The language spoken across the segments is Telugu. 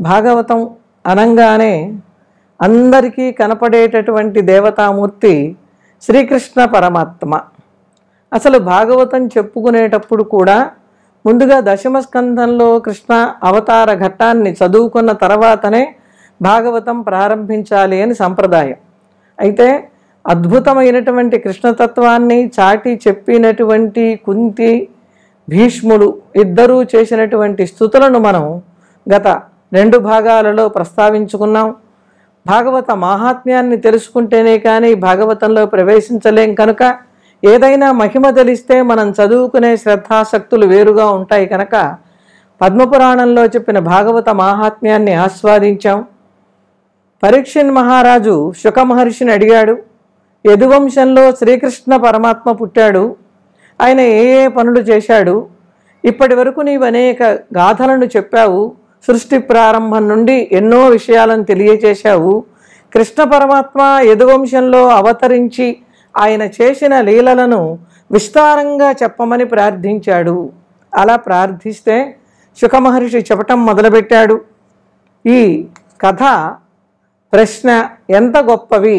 భాగవతం అనంగానే అందరికీ కనపడేటటువంటి దేవతామూర్తి శ్రీకృష్ణ పరమాత్మ. అసలు భాగవతం చెప్పుకునేటప్పుడు కూడా ముందుగా దశమ స్కంధంలో కృష్ణ అవతార ఘట్టాన్ని చదువుకున్న తర్వాతనే భాగవతం ప్రారంభించాలి అని సంప్రదాయం. అయితే అద్భుతమైనటువంటి కృష్ణతత్వాన్ని చాటి చెప్పినటువంటి కుంతి, భీష్ముడు ఇద్దరూ చేసినటువంటి స్తుతులను మనం గత 2 భాగాలలో ప్రస్తావించుకున్నాం. భాగవత మాహాత్మ్యాన్ని తెలుసుకుంటేనే కానీ భాగవతంలో ప్రవేశించలేం కనుక ఏదైనా మహిమ తెలిస్తే మనం చదువుకునే శ్రద్ధాశక్తులు వేరుగా ఉంటాయి కనుక పద్మపురాణంలో చెప్పిన భాగవత మాహాత్మ్యాన్ని ఆస్వాదించాం. పరీక్షిత్ మహారాజు శుక మహర్షిని అడిగాడు, యదువంశంలో శ్రీకృష్ణ పరమాత్మ పుట్టాడు, ఆయన ఏ ఏ పనులు చేశాడు, ఇప్పటి వరకు నీవు అనేక గాథలను చెప్పావు, సృష్టి ప్రారంభం నుండి ఎన్నో విషయాలను తెలియచేశావు, కృష్ణ పరమాత్మ యదువంశంలో అవతరించి ఆయన చేసిన లీలలను విస్తారంగా చెప్పమని ప్రార్థించాడు. అలా ప్రార్థిస్తే శుక మహర్షి చెప్పటం మొదలుపెట్టాడు. ఈ కథ ప్రశ్న ఎంత గొప్పవి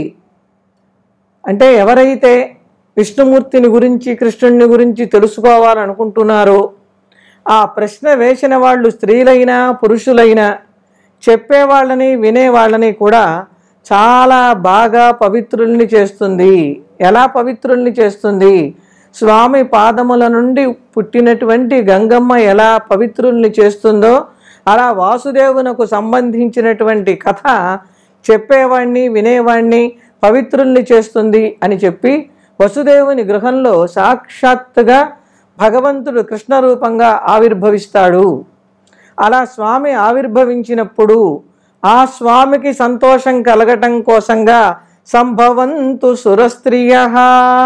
అంటే, ఎవరైతే విష్ణుమూర్తిని గురించి కృష్ణుని గురించి తెలుసుకోవాలనుకుంటున్నారో ఆ ప్రశ్న వేసిన వాళ్ళు స్త్రీలైనా పురుషులైనా చెప్పేవాళ్ళని వినేవాళ్ళని కూడా చాలా బాగా పవిత్రుల్ని చేస్తుంది. ఎలా పవిత్రుల్ని చేస్తుంది? స్వామి పాదముల నుండి పుట్టినటువంటి గంగమ్మ ఎలా పవిత్రుల్ని చేస్తుందో అలా వాసుదేవునకు సంబంధించినటువంటి కథ చెప్పేవాణ్ణి వినేవాణ్ణి పవిత్రుల్ని చేస్తుంది అని చెప్పి వసుదేవుని గృహంలో సాక్షాత్తుగా భగవంతుడు కృష్ణ రూపంగా ఆవిర్భవిస్తాడు. అలా స్వామి ఆవిర్భవించినప్పుడు ఆ స్వామికి సంతోషం కలగటం కోసంగా సంభవంతు సురస్త్రియః,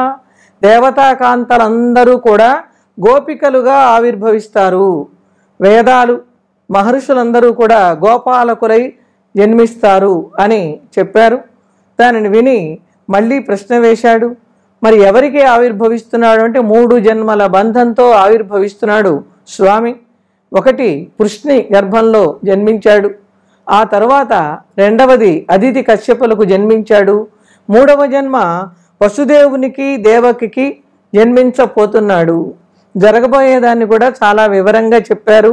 దేవతాకాంతలందరూ కూడా గోపికలుగా ఆవిర్భవిస్తారు. వేదాలు మహర్షులందరూ కూడా గోపాలకులై జన్మిస్తారు అని చెప్పారు. దానిని విని మళ్ళీ ప్రశ్న వేశాడు, మరి ఎవరికి ఆవిర్భవిస్తున్నాడు అంటే 3 జన్మల బంధంతో ఆవిర్భవిస్తున్నాడు స్వామి. ఒకటి కృష్ణి గర్భంలో జన్మించాడు, ఆ తర్వాత రెండవది అదితి కశ్యపులకు జన్మించాడు, 3వ జన్మ వసుదేవునికి దేవకికి జన్మించబోతున్నాడు. జరగబోయేదాన్ని కూడా చాలా వివరంగా చెప్పారు.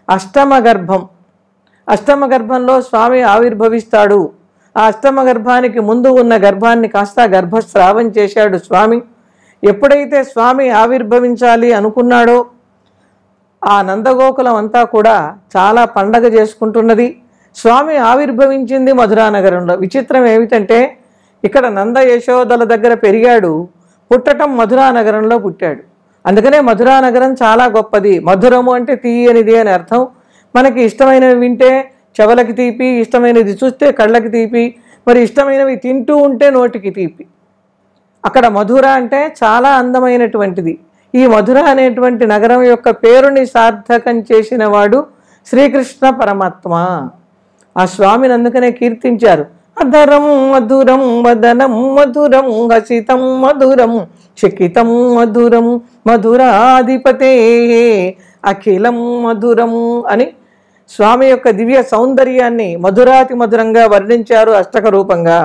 అష్టమ గర్భంలో స్వామి ఆవిర్భవిస్తాడు. ఆ అష్టమ గర్భానికి ముందు ఉన్న గర్భాన్ని కాస్త గర్భస్రావం చేశాడు స్వామి. ఎప్పుడైతే స్వామి ఆవిర్భవించాలి అనుకున్నాడో ఆ నందగోకులం అంతా కూడా చాలా పండగ చేసుకుంటున్నది. స్వామి ఆవిర్భవించింది మధురానగరంలో. విచిత్రం ఏమిటంటే ఇక్కడ నంద యశోదల దగ్గర పెరిగాడు, పుట్టటం మధురానగరంలో పుట్టాడు. అందుకనే మధురానగరం చాలా గొప్పది. మధురము అంటే తీయనిది అని అర్థం. మనకి ఇష్టమైనవి వింటే చెవులకి తీపి, ఇష్టమైనది చూస్తే కళ్ళకి తీపి, మరి ఇష్టమైనవి తింటూ ఉంటే నోటికి తీపి. అక్కడ మధుర అంటే చాలా అందమైనటువంటిది. ఈ మధుర అనేటువంటి నగరం యొక్క పేరుని సార్థకం చేసిన వాడు శ్రీకృష్ణ పరమాత్మ. ఆ స్వామిని అందుకనే కీర్తించారు. అధరం మధురం వదనం మధురం హసితం మధురం చకితం మధురం మధురాధిపతే అఖిలం మధురం అని స్వామి యొక్క దివ్య సౌందర్యాన్ని మధురాతి మధురంగా వర్ణించారు అష్టక రూపంగా.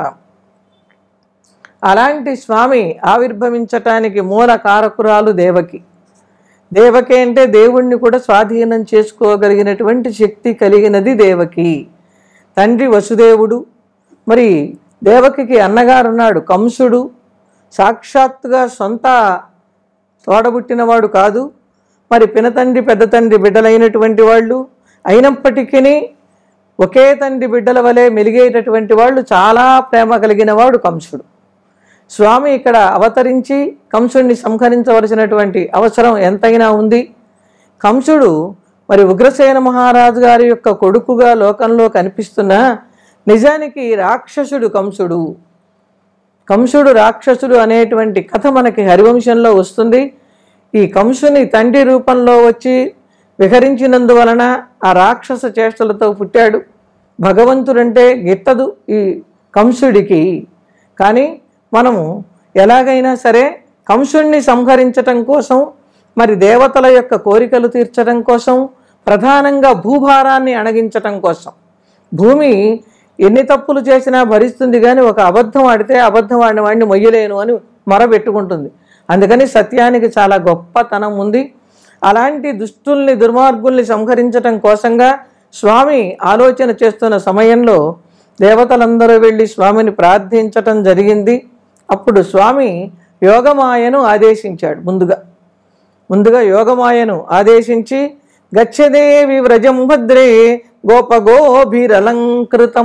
అలాంటి స్వామి ఆవిర్భవించటానికి మూల కారకురాలు దేవకి. దేవకి అంటే దేవుణ్ణి కూడా స్వాధీనం చేసుకోగలిగినటువంటి శక్తి కలిగినది దేవకి. తండ్రి వసుదేవుడు, మరి దేవకికి అన్నగారున్నాడు కంసుడు. సాక్షాత్తుగా సొంత తోడబుట్టినవాడు కాదు, మరి పినతండ్రి పెద్ద తండ్రి బిడ్డలైనటువంటి వాళ్ళు. అయినప్పటికీ ఒకే తండ్రి బిడ్డల వలె మెలిగేటటువంటి వాళ్ళు, చాలా ప్రేమ కలిగిన వాడు కంసుడు. స్వామి ఇక్కడ అవతరించి కంసుడిని సంహరించవలసినటువంటి అవసరం ఎంతైనా ఉంది. కంసుడు మరి ఉగ్రసేన మహారాజు గారి యొక్క కొడుకుగా లోకంలో కనిపిస్తున్నా నిజానికి రాక్షసుడు కంసుడు. కంసుడు రాక్షసుడు అనేటువంటి కథ మనకి హరివంశంలో వస్తుంది. ఈ కంసుని తండ్రి రూపంలో వచ్చి విహరించినందువలన ఆ రాక్షస చేష్టలతో పుట్టాడు. భగవంతుడంటే గిట్టదు ఈ కంసుడికి. కానీ మనము ఎలాగైనా సరే కంసుడిని సంహరించటం కోసం, మరి దేవతల యొక్క కోరికలు తీర్చడం కోసం, ప్రధానంగా భూభారాన్ని అణగించటం కోసం, భూమి ఎన్ని తప్పులు చేసినా భరిస్తుంది, కానీ ఒక అబద్ధం ఆడితే అబద్ధం ఆడిన వాడిని మొయ్యలేను అని మొరబెట్టుకుంటుంది. అందుకని సత్యానికి చాలా గొప్పతనం ఉంది. అలాంటి దుష్టుల్ని దుర్మార్గుల్ని సంహరించటం కోసంగా స్వామి ఆలోచన చేస్తున్న సమయంలో దేవతలందరూ వెళ్ళి స్వామిని ప్రార్థించటం జరిగింది. అప్పుడు స్వామి యోగమాయను ఆదేశించాడు. ముందుగా యోగమాయను ఆదేశించి గచ్చదేవి వ్రజం భద్రే గోపగోభిరలంకృతం,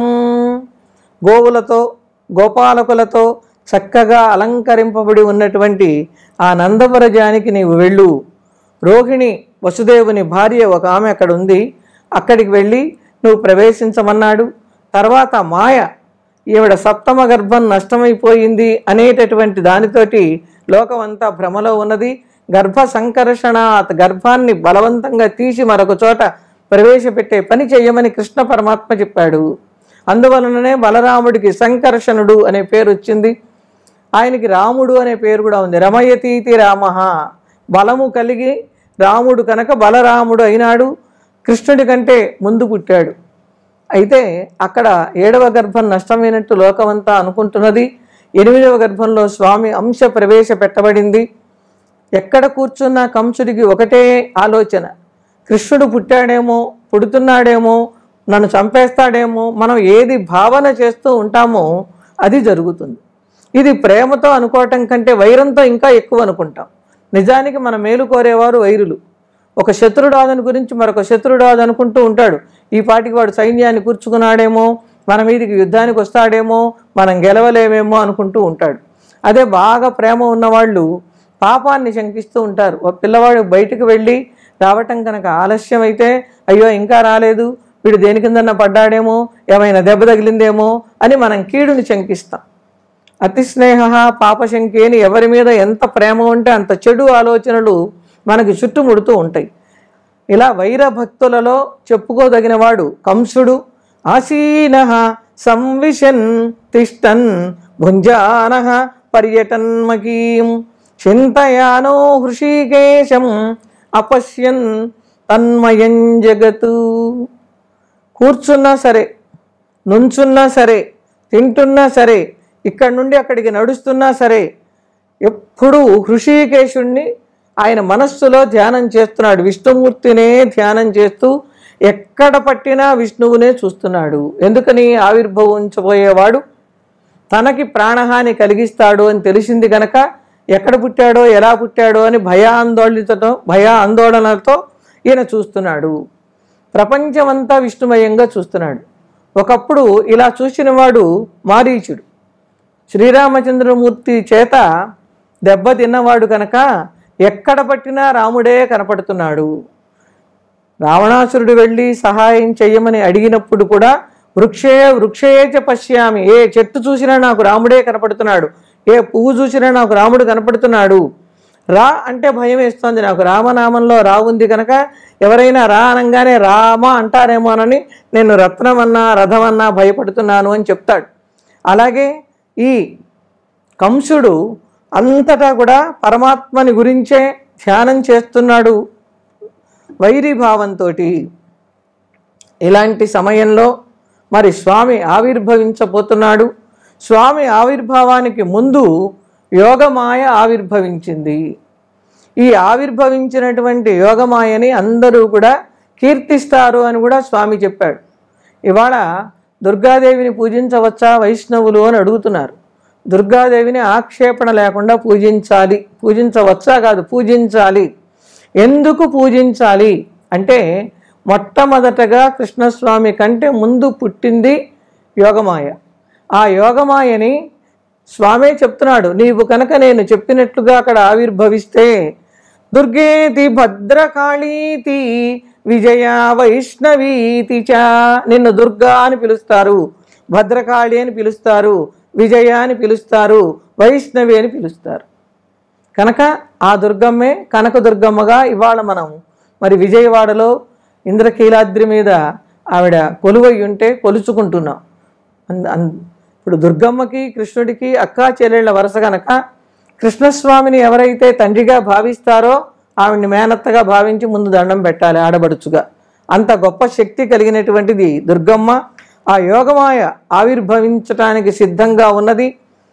గోవులతో గోపాలకులతో చక్కగా అలంకరింపబడి ఉన్నటువంటి ఆ నందవ్రజానికి నీవు వెళ్ళు. రోహిణి వసుదేవుని భార్య ఒక ఆమె అక్కడ ఉంది, అక్కడికి వెళ్ళి నువ్వు ప్రవేశించమన్నాడు. తర్వాత మాయ, ఈవిడ సప్తమ గర్భం నష్టమైపోయింది అనేటటువంటి దానితోటి లోకమంతా భ్రమలో ఉన్నది. గర్భ సంకర్షణాత్, గర్భాన్ని బలవంతంగా తీసి మరొక చోట ప్రవేశపెట్టే పని చెయ్యమని కృష్ణ పరమాత్మ చెప్పాడు. అందువలననే బలరాముడికి సంకర్షణుడు అనే పేరు వచ్చింది. ఆయనకి రాముడు అనే పేరు కూడా ఉంది. రమయతీతి రామ, బలము కలిగి రాముడు కనుక బలరాముడు అయినాడు. కృష్ణుడి కంటే ముందు పుట్టాడు. అయితే అక్కడ 7వ గర్భం నష్టమైనట్టు లోకమంతా అనుకుంటున్నది. 8వ గర్భంలో స్వామి అంశ ప్రవేశపెట్టబడింది. ఎక్కడ కూర్చున్నా కంసుడికి ఒకటే ఆలోచన, కృష్ణుడు పుట్టాడేమో, పుడుతున్నాడేమో, నన్ను చంపేస్తాడేమో. మనం ఏది భావన చేస్తూ ఉంటామో అది జరుగుతుంది. ఇది ప్రేమతో అనుకోవటం కంటే వైరంతో ఇంకా ఎక్కువ అనుకుంటాం. నిజానికి మన మేలు కోరేవారు వైరులు. ఒక శత్రురాజుని గురించి మరొక శత్రురాజు అనుకుంటూ ఉంటాడు, ఈ పాటికి వాడు సైన్యాన్ని కూర్చుకున్నాడేమో, మన మీదికి యుద్ధానికి వస్తాడేమో, మనం గెలవలేమేమో అనుకుంటూ ఉంటాడు. అదే బాగా ప్రేమ ఉన్నవాళ్ళు పాపాన్ని శంకిస్తూ ఉంటారు. ఒక పిల్లవాడు బయటికి వెళ్ళి రావటం కనుక ఆలస్యం అయితే, అయ్యో ఇంకా రాలేదు, వీడు దేని కిందన్నా పడ్డాడేమో, ఏమైనా దెబ్బ తగిలిందేమో అని మనం కీడుని శంకిస్తాం. అతి స్నేహ పాపశంకి అని ఎవరి మీద ఎంత ప్రేమ ఉంటే అంత చెడు ఆలోచనలు మనకి చుట్టుముడుతూ ఉంటాయి. ఇలా వైరభక్తులలో చెప్పుకోదగినవాడు కంసుడు. ఆసీన సంవిశన్ తిష్టన్ భుంజాన పర్యటన్మకీం చింతయానో హృషికేశం అపశ్యన్ తన్మయం జగతు. కూర్చున్నా సరే, నుంచున్నా సరే, తింటున్నా సరే, ఇక్కడి నుండి అక్కడికి నడుస్తున్నా సరే, ఎప్పుడూ హృషికేశుణ్ణి ఆయన మనస్సులో ధ్యానం చేస్తున్నాడు. విష్ణుమూర్తినే ధ్యానం చేస్తూ ఎక్కడ పట్టినా విష్ణువునే చూస్తున్నాడు. ఎందుకని? ఆవిర్భవించబోయేవాడు తనకి ప్రాణహాని కలిగిస్తాడు అని తెలిసింది కనుక ఎక్కడ పుట్టాడో ఎలా పుట్టాడో అని భయాందోళనలతో ఈయన చూస్తున్నాడు. ప్రపంచమంతా విష్ణుమయంగా చూస్తున్నాడు. ఒకప్పుడు ఇలా చూసినవాడు మారీచుడు. శ్రీరామచంద్రమూర్తి చేత దెబ్బ తిన్నవాడు కనుక ఎక్కడ పట్టినా రాముడే కనపడుతున్నాడు. రావణాసురుడు వెళ్ళి సహాయం చెయ్యమని అడిగినప్పుడు కూడా వృక్షేచ పశ్యామి, ఏ చెట్టు చూసినా నాకు రాముడే కనపడుతున్నాడు, ఏ పువ్వు చూసినా నాకు రాముడు కనపడుతున్నాడు. రా అంటే భయం వేస్తోంది నాకు, రామనామంలో రా ఉంది కనుక ఎవరైనా రా అనగానే రామ అంటారేమోనని నేను రత్నమన్నా రథమన్నా భయపడుతున్నాను అని చెప్తాడు. అలాగే ఈ కంసుడు అంతటా కూడా పరమాత్మని గురించే ధ్యానం చేస్తున్నాడు వైరీభావంతో. ఇలాంటి సమయంలో మరి స్వామి ఆవిర్భవించబోతున్నాడు. స్వామి ఆవిర్భావానికి ముందు యోగమాయ ఆవిర్భవించింది. ఈ ఆవిర్భవించినటువంటి యోగమాయని అందరూ కూడా కీర్తిస్తారు అని కూడా స్వామి చెప్పాడు. ఇవాళ దుర్గాదేవిని పూజించవచ్చా వైష్ణవులు అని అడుగుతున్నారు. దుర్గాదేవిని ఆక్షేపణ లేకుండా పూజించాలి. పూజించవచ్చా కాదు, పూజించాలి. ఎందుకు పూజించాలి అంటే మొట్టమొదటగా కృష్ణస్వామి కంటే ముందు పుట్టింది యోగమాయ. ఆ యోగమాయని స్వామే చెప్తున్నాడు, నీవు కనుక నేను చెప్పినట్లుగా అక్కడ ఆవిర్భవిస్తే దుర్గేతి భద్రకాళీతి విజయ వైష్ణవీతి చ, నిన్ను దుర్గా అని పిలుస్తారు, భద్రకాళి అని పిలుస్తారు, విజయ అని పిలుస్తారు, వైష్ణవి అని పిలుస్తారు. కనుక ఆ దుర్గమ్మే కనకదుర్గమ్మగా ఇవాళ మనం మరి విజయవాడలో ఇంద్రకీలాద్రి మీద ఆవిడ కొలువై ఉంటే కొలుచుకుంటున్నాం. ఇప్పుడు దుర్గమ్మకి కృష్ణుడికి అక్కా చెల్లెళ్ళ వరుస కనుక కృష్ణస్వామిని ఎవరైతే తండ్రిగా భావిస్తారో ఆవిడ్ని మేనత్తగా భావించి ముందు దండం పెట్టాలి ఆడబడుచుగా. అంత గొప్ప శక్తి కలిగినటువంటిది దుర్గమ్మ. ఆ యోగమాయ ఆవిర్భవించటానికి సిద్ధంగా ఉన్నది.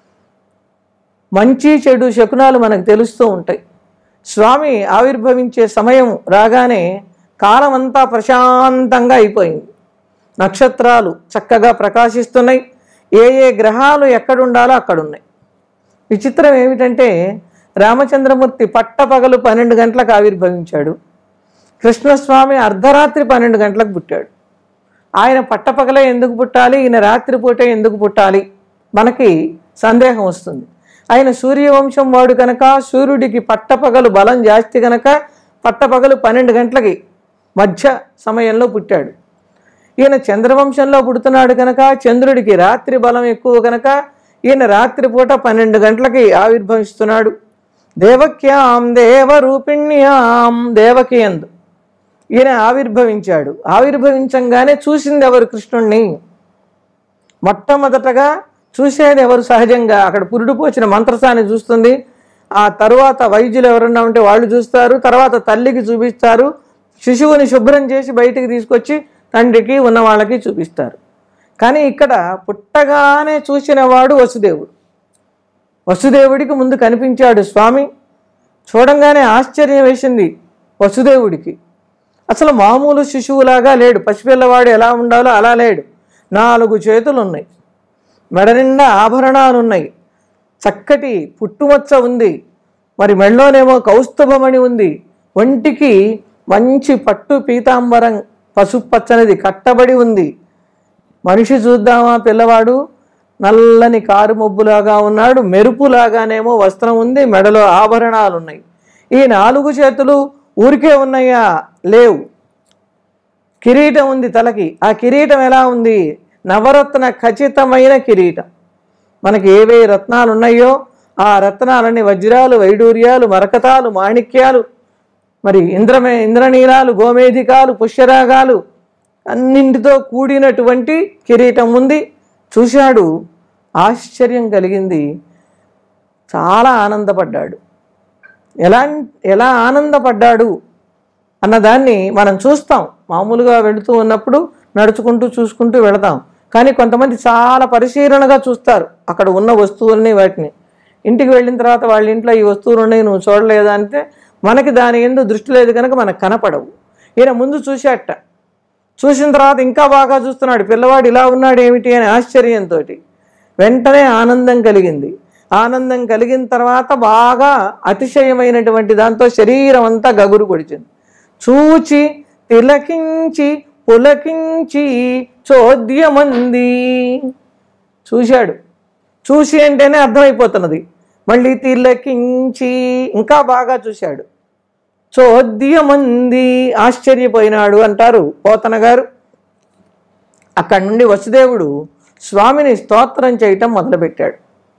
మంచి చెడు శకునాలు మనకు తెలుస్తూ ఉంటాయి. స్వామి ఆవిర్భవించే సమయం రాగానే కాలమంతా ప్రశాంతంగా అయిపోయింది. నక్షత్రాలు చక్కగా ప్రకాశిస్తున్నాయి. ఏ ఏ గ్రహాలు ఎక్కడుండాలో అక్కడున్నాయి. విచిత్రం ఏమిటంటే రామచంద్రమూర్తి పట్టపగలు 12 గంటలకు ఆవిర్భవించాడు. కృష్ణస్వామి అర్ధరాత్రి 12 గంటలకు పుట్టాడు. ఆయన పట్టపగలే ఎందుకు పుట్టాలి, ఈయన రాత్రిపూటే ఎందుకు పుట్టాలి, మనకి సందేహం వస్తుంది. ఆయన సూర్యవంశం వాడు కనుక సూర్యుడికి పట్టపగలు బలం జాస్తి కనుక పట్టపగలు 12 గంటలకి మధ్య సమయంలో పుట్టాడు. ఈయన చంద్రవంశంలో పుడుతున్నాడు కనుక చంద్రుడికి రాత్రి బలం ఎక్కువ కనుక ఈయన రాత్రిపూట 12 గంటలకి ఆవిర్భవిస్తున్నాడు. దేవక్యాం దేవరూపిణ్యాం దేవకి యందు ఈయన ఆవిర్భవించాడు. ఆవిర్భవించంగానే చూసింది ఎవరు? కృష్ణుణ్ణి. మొట్టమొదటగా చూసేది ఎవరు? సహజంగా అక్కడ పురుడు పోచిన మంత్రసాన్ని చూస్తుంది. ఆ తరువాత వైద్యులు ఎవరన్నా ఉంటే వాళ్ళు చూస్తారు. తర్వాత తల్లికి చూపిస్తారు. శిశువుని శుభ్రం చేసి బయటికి తీసుకొచ్చి తండ్రికి ఉన్న వాళ్ళకి చూపిస్తారు. కానీ ఇక్కడ పుట్టగానే చూసినవాడు వసుదేవుడు. వసుదేవుడికి ముందు కనిపించాడు స్వామి. చూడంగానే ఆశ్చర్యం వేసింది వసుదేవుడికి. అసలు మామూలు శిశువులాగా లేడు. పసిపిల్లవాడు ఎలా ఉండాలో అలా లేడు. 4 చేతులు ఉన్నాయి, మెడ నిండా ఆభరణాలు ఉన్నాయి, చక్కటి పుట్టుమచ్చ ఉంది, మరి మెళ్ళోనేమో కౌస్తుభమణి ఉంది, ఒంటికి మంచి పట్టు పీతాంబరం పసుపు పచ్చనిది కట్టబడి ఉంది. మనిషి చూద్దామా పిల్లవాడు నల్లని కారు మబ్బులాగా ఉన్నాడు, మెరుపులాగానేమో వస్త్రం ఉంది, మెడలో ఆభరణాలు ఉన్నాయి. ఈ 4 చేతులు ఊరికే ఉన్నాయా? లేవు. కిరీటం ఉంది తలకి. ఆ కిరీటం ఎలా ఉంది? నవరత్న ఖచ్చితమైన కిరీటం. మనకి ఏవే రత్నాలు ఉన్నాయో ఆ రత్నాలన్నీ వజ్రాలు, వైడూర్యాలు, మరకతాలు, మాణిక్యాలు, మరి ఇంద్రనీలాలు, గోమేధికాలు, పుష్యరాగాలు అన్నింటితో కూడినటువంటి కిరీటం ఉంది. చూశాడు, ఆశ్చర్యం కలిగింది, చాలా ఆనందపడ్డాడు. ఎలా ఆనందపడ్డాడు అన్నదాన్ని మనం చూస్తాం. మామూలుగా వెళుతూ ఉన్నప్పుడు నడుచుకుంటూ చూసుకుంటూ వెళతాం. కానీ కొంతమంది చాలా పరిశీలనగా చూస్తారు అక్కడ ఉన్న వస్తువులని, వాటిని. ఇంటికి వెళ్ళిన తర్వాత వాళ్ళ ఇంట్లో ఈ వస్తువులు ఉన్నాయి, నువ్వు చూడలేదా అంటే మనకి దాని ఎందు దృష్టి లేదు కనుక మనకు కనపడవు. ఈయన ముందు చూశాట. చూసిన తర్వాత ఇంకా బాగా చూస్తున్నాడు. పిల్లవాడు ఇలా ఉన్నాడు ఏమిటి అని ఆశ్చర్యంతో వెంటనే ఆనందం కలిగింది. ఆనందం కలిగిన తర్వాత బాగా అతిశయమైనటువంటి దాంతో శరీరం అంతా గగురు పొడిచింది. చూచి తిలకించి పులకించి చోద్యమంది. చూశాడు. చూసి అంటేనే అర్థమైపోతున్నది. మళ్ళీ తిలకించి ఇంకా బాగా చూశాడు. చోద్యమంది, ఆశ్చర్యపోయినాడు అంటారు పోతన గారు. అక్కడి నుండి వసుదేవుడు స్వామిని స్తోత్రం చేయటం మొదలుపెట్టాడు.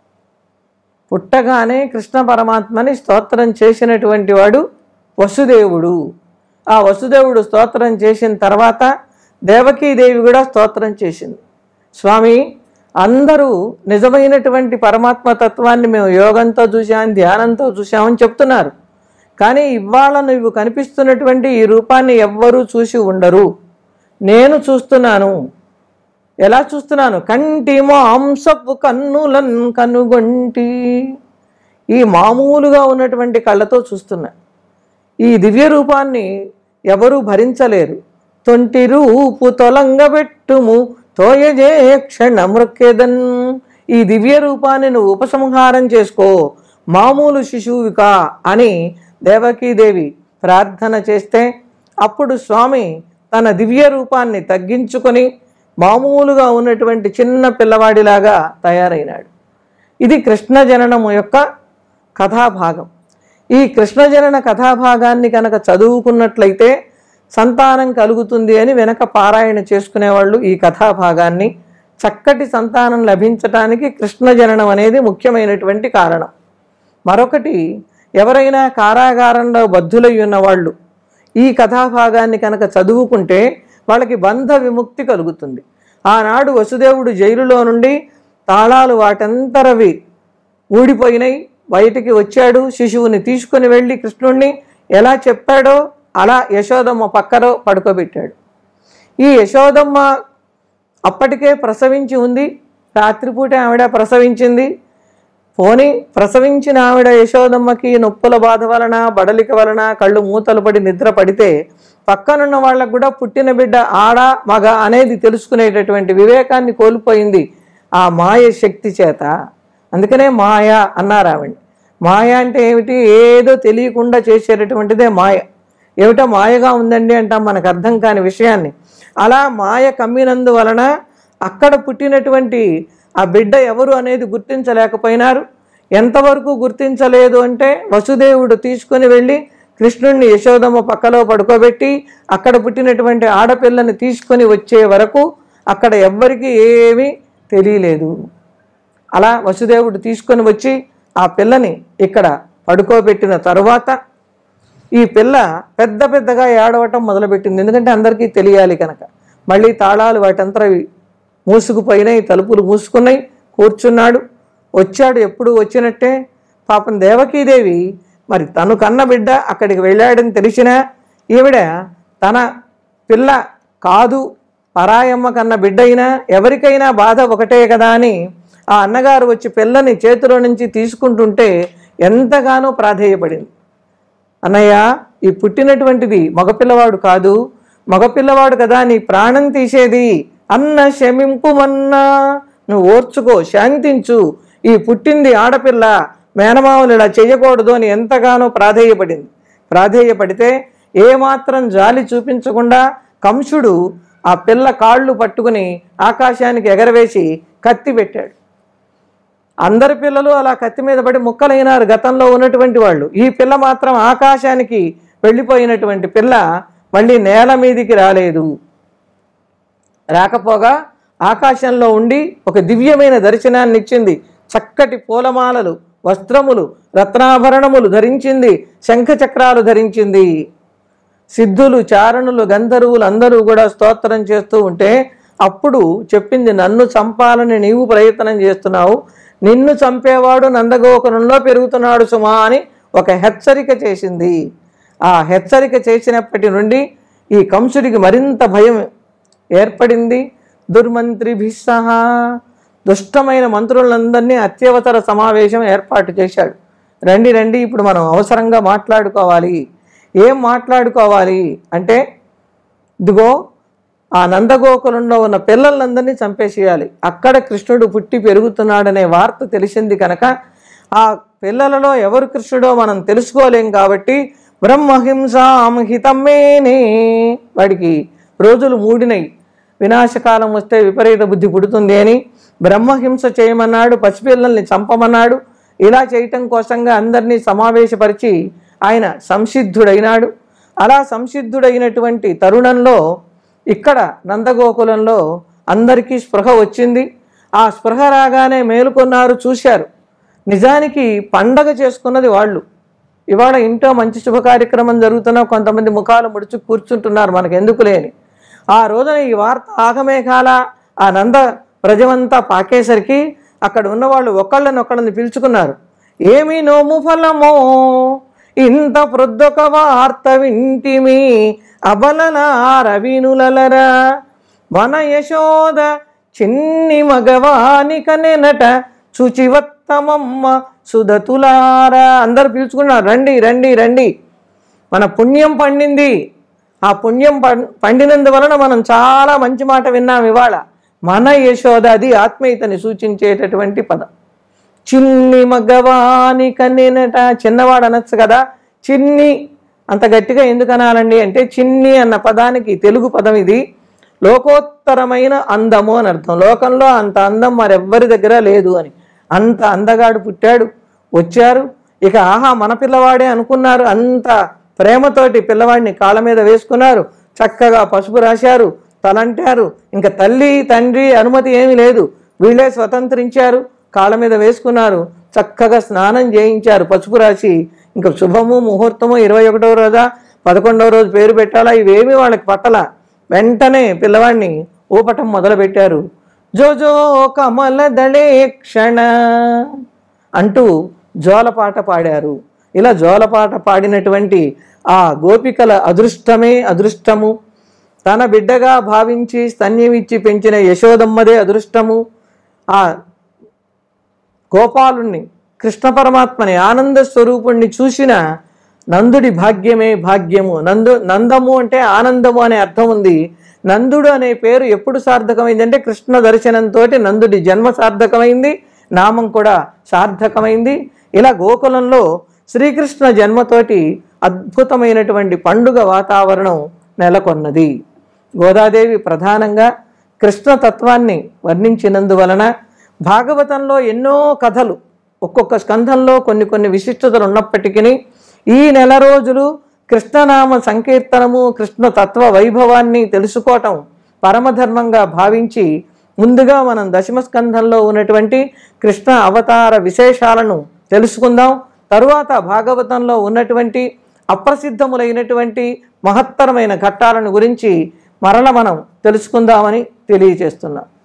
పుట్టగానే కృష్ణ పరమాత్మని స్తోత్రం చేసినటువంటి వాడు వసుదేవుడు. ఆ వసుదేవుడు స్తోత్రం చేసిన తర్వాత దేవకీదేవి కూడా స్తోత్రం చేసింది. స్వామి, అందరూ నిజమైనటువంటి పరమాత్మ తత్వాన్ని మేము యోగంతో చూసాం, ధ్యానంతో చూసామని చెప్తున్నారు. కానీ ఇవాళ నువ్వు కనిపిస్తున్నటువంటి ఈ రూపాన్ని ఎవ్వరూ చూసి ఉండరు. నేను చూస్తున్నాను. ఎలా చూస్తున్నాను? కంటి మాంసపు కన్నులన్ కనుగొంటి. ఈ మామూలుగా ఉన్నటువంటి కళ్ళతో చూస్తున్నా. ఈ దివ్య రూపాన్ని ఎవరూ భరించలేరు. తొంటి రూపు తొలంగబెట్టుము తోయజే క్షణ మృక్కెదన్. ఈ దివ్య రూపాన్ని నువ్వు ఉపసంహారం చేసుకో, మామూలు శిశువుకా అని దేవకీదేవి ప్రార్థన చేస్తే అప్పుడు స్వామి తన దివ్య రూపాన్ని తగ్గించుకొని మామూలుగా ఉన్నటువంటి చిన్న పిల్లవాడిలాగా తయారైనాడు. ఇది కృష్ణ జననము యొక్క కథాభాగం. ఈ కృష్ణ జనన కథాభాగాన్ని కనుక చదువుకున్నట్లయితే సంతానం కలుగుతుంది అని వెనక పారాయణ చేసుకునేవాళ్ళు ఈ కథాభాగాన్ని. చక్కటి సంతానం లభించటానికి కృష్ణ జననం అనేది ముఖ్యమైనటువంటి కారణం. మరొకటి, ఎవరైనా కారాగారంలో బద్ధులై ఉన్నవాళ్ళు ఈ కథాభాగాన్ని కనుక చదువుకుంటే వాళ్ళకి బంధ విముక్తి కలుగుతుంది. ఆనాడు వసుదేవుడు జైలులో నుండి తాళాలు వాటంతరవి ఊడిపోయినాయి, బయటికి వచ్చాడు. శిశువుని తీసుకుని వెళ్ళి కృష్ణుణ్ణి ఎలా చెప్పాడో అలా యశోదమ్మ పక్కలో పడుకోబెట్టాడు. ఈ యశోదమ్మ అప్పటికే ప్రసవించి ఉంది. రాత్రిపూట ఆవిడ ప్రసవించింది. పోని ప్రసవించిన ఆవిడ యశోదమ్మకి నొప్పుల బాధ వలన, బడలిక వలన కళ్ళు మూతలు పడి నిద్ర పడితే పక్కనున్న వాళ్ళకు కూడా పుట్టిన బిడ్డ ఆడ మగ అనేది తెలుసుకునేటటువంటి వివేకాన్ని కోల్పోయింది ఆ మాయ శక్తి చేత. అందుకనే మాయ అన్నారు ఆవిడ. మాయ అంటే ఏమిటి? ఏదో తెలియకుండా చేసేటటువంటిదే మాయ. ఏమిటో మాయగా ఉందండి అంటాం మనకు అర్థం కాని విషయాన్ని. అలా మాయ కమ్మినందువలన అక్కడ పుట్టినటువంటి ఆ బిడ్డ ఎవరు అనేది గుర్తించలేకపోయినారు. ఎంతవరకు గుర్తించలేదు అంటే వసుదేవుడు తీసుకుని వెళ్ళి కృష్ణుణ్ణి యశోదమ్మ పక్కలో పడుకోబెట్టి అక్కడ పుట్టినటువంటి ఆడపిల్లని తీసుకొని వచ్చే వరకు అక్కడ ఎవ్వరికీ ఏమీ తెలియలేదు. అలా వసుదేవుడు తీసుకొని వచ్చి ఆ పిల్లని ఇక్కడ పడుకోబెట్టిన తరువాత ఈ పిల్ల పెద్ద పెద్దగా ఏడవటం మొదలుపెట్టింది. ఎందుకంటే అందరికీ తెలియాలి కనుక. మళ్ళీ తాళాలు వాటంతరవి మూసుకుపోయినాయి, తలుపులు మూసుకున్నాయి. కూర్చున్నాడు. వచ్చాడు ఎప్పుడు వచ్చినట్టే. పాపం దేవకీదేవి మరి తను కన్న బిడ్డ అక్కడికి వెళ్ళాడని తెలిసినా ఈవిడ తన పిల్ల కాదు, పరాయమ్మ కన్న బిడ్డ అయినా ఎవరికైనా బాధ ఒకటే కదా అని ఆ అన్నగారు వచ్చి పిల్లని చేతిలో నుంచి తీసుకుంటుంటే ఎంతగానో ప్రాధేయపడింది. అన్నయ్య, ఈ పుట్టినటువంటిది మగపిల్లవాడు కాదు, మగపిల్లవాడు కదా నీ ప్రాణం తీసేది. అన్న క్షమింపుమన్నా, నువ్వు ఓర్చుకో, శాంతించు, ఈ పుట్టింది ఆడపిల్ల, మేనమామలు ఇలా చేయకూడదు అని ఎంతగానో ప్రాధేయపడింది. ప్రాధేయపడితే ఏమాత్రం జాలి చూపించకుండా కంసుడు ఆ పిల్ల కాళ్ళు పట్టుకుని ఆకాశానికి ఎగరవేసి కత్తి పెట్టాడు. అందరి పిల్లలు అలా కత్తి మీద పడి ముక్కలైనారు గతంలో ఉన్నటువంటి వాళ్ళు. ఈ పిల్ల మాత్రం ఆకాశానికి వెళ్ళిపోయినటువంటి పిల్ల మళ్ళీ నేల మీదికి రాలేదు. రాకపోగా ఆకాశంలో ఉండి ఒక దివ్యమైన దర్శనాన్ని ఇచ్చింది. చక్కటి పూలమాలలు, వస్త్రములు, రత్నాభరణములు ధరించింది, శంఖచక్రాలు ధరించింది. సిద్ధులు, చారణులు, గంధర్వులు అందరూ కూడా స్తోత్రం చేస్తూ ఉంటే అప్పుడు చెప్పింది, నన్ను చంపాలని నీవు ప్రయత్నం చేస్తున్నావు, నిన్ను చంపేవాడు నందగోకులంలో పెరుగుతున్నాడు సుమా అని ఒక హెచ్చరిక చేసింది. ఆ హెచ్చరిక చేసినప్పటి నుండి ఈ కంసుడికి మరింత భయం ఏర్పడింది. దుర్మంత్రిభిః సహా, దుష్టమైన మంత్రులందరినీ అత్యవసర సమావేశం ఏర్పాటు చేశాడు. రండి రండి, ఇప్పుడు మనం అవసరంగా మాట్లాడుకోవాలి. ఏం మాట్లాడుకోవాలి అంటే, ఇదిగో ఆ నందగోకులంలో ఉన్న పిల్లలందరినీ చంపేసేయాలి. అక్కడ కృష్ణుడు పుట్టి పెరుగుతున్నాడనే వార్త తెలిసింది కనుక ఆ పిల్లలలో ఎవరు కృష్ణుడో మనం తెలుసుకోలేం కాబట్టి బ్రహ్మహింసాం హితమేనే, వాడికి రోజులు మూడినయి. వినాశకాలం వస్తే విపరీత బుద్ధి పుడుతుంది అని బ్రహ్మహింస చేయమన్నాడు, పసిపిల్లల్ని చంపమన్నాడు. ఇలా చేయటం కోసంగా అందరినీ సమావేశపరిచి ఆయన సంసిద్ధుడైనాడు. అలా సంసిద్ధుడైనటువంటి తరుణంలో ఇక్కడ నందగోకులంలో అందరికీ స్పృహ వచ్చింది. ఆ స్పృహ రాగానే మేలుకొన్నారు, చూశారు. నిజానికి పండగ చేసుకున్నది వాళ్ళు. ఇవాళ ఇంట్లో మంచి శుభ కార్యక్రమం జరుగుతున్నా కొంతమంది ముఖాలు ముడుచు కూర్చుంటున్నారు, మనకు ఎందుకు లేని. ఆ రోజున ఈ వార్త ఆగమేఘాల ఆ నంద ప్రజమంతా పాకేసరికి అక్కడ ఉన్నవాళ్ళు ఒకళ్ళని పిలుచుకున్నారు. ఏమి నోము ఫలమో ఇంత ప్రొద్దొక వార్త వింటిమి, అబలలారవినులరా మన యశోద చిన్ని మగవాని కనెనట శుచివత్తమమ్మ సుధతులారా. అందరు పిలుచుకున్నారు, రండి రండి రండి, మన పుణ్యం పండింది. ఆ పుణ్యం పండినందువలన మనం చాలా మంచి మాట విన్నాం ఇవాళ. మన యశోద, అది ఆత్మీయతని సూచించేటటువంటి పదం. చిన్ని మగవాని కన్నెనట, చిన్నవాడు అనొచ్చు కదా, చిన్ని అంత గట్టిగా ఎందుకు అనాలండి అంటే, చిన్ని అన్న పదానికి తెలుగు పదం ఇది. లోకోత్తరమైన అందము అని అర్థం. లోకంలో అంత అందం మరెవ్వరి దగ్గర లేదు అని. అంత అందగాడు పుట్టాడు, వచ్చారు. ఇక ఆహా మన పిల్లవాడే అనుకున్నారు. అంత ప్రేమతోటి పిల్లవాడిని కాళ్ళ మీద వేసుకున్నారు, చక్కగా పసుపు రాశారు, తలంటారు. ఇంకా తల్లి తండ్రి అనుమతి ఏమీ లేదు, వీళ్ళే స్వతంత్రించారు, కాళ్ళ మీద వేసుకున్నారు, చక్కగా స్నానం చేయించారు, పసుపు రాసి. ఇంకా శుభము ముహూర్తము 21వ రోజా 11వ రోజు పేరు పెట్టాలా ఇవేమీ వాళ్ళకి పట్టల. వెంటనే పిల్లవాడిని ఊపటం మొదలుపెట్టారు. జోజో కమల దళే క్షణ అంటూ జోలపాట పాడారు. ఇలా జోలపాట పాడినటువంటి ఆ గోపికల అదృష్టమే అదృష్టము. తన బిడ్డగా భావించి స్తన్యమిచ్చి పెంచిన యశోదమ్మదే అదృష్టము. ఆ గోపాలుణ్ణి, కృష్ణ పరమాత్మని, ఆనంద స్వరూపుణ్ణి చూసిన నందుడి భాగ్యమే భాగ్యము. నందము అంటే ఆనందము అనే అర్థం ఉంది. నందుడు అనే పేరు ఎప్పుడు సార్థకమైందంటే కృష్ణ దర్శనంతో నందుడి జన్మ సార్థకమైంది, నామం కూడా సార్థకమైంది. ఇలా గోకులంలో శ్రీకృష్ణ జన్మతోటి అద్భుతమైనటువంటి పండుగ వాతావరణం నెలకొన్నది. గోదాదేవి ప్రధానంగా కృష్ణతత్వాన్ని వర్ణించినందువలన భాగవతంలో ఎన్నో కథలు, ఒక్కొక్క స్కంధంలో కొన్ని కొన్ని విశిష్టతలు ఉన్నప్పటికీ ఈ నెల రోజులు కృష్ణనామ సంకీర్తనము, కృష్ణతత్వ వైభవాన్ని తెలుసుకోవటం పరమధర్మంగా భావించి ముందుగా మనం దశమ స్కంధంలో ఉన్నటువంటి కృష్ణ అవతార విశేషాలను తెలుసుకుందాం. తరువాత భాగవతంలో ఉన్నటువంటి అప్రసిద్ధములైనటువంటి మహత్తరమైన ఘట్టాలను గురించి మరల మనం తెలుసుకుందామని తెలియజేస్తున్నాం.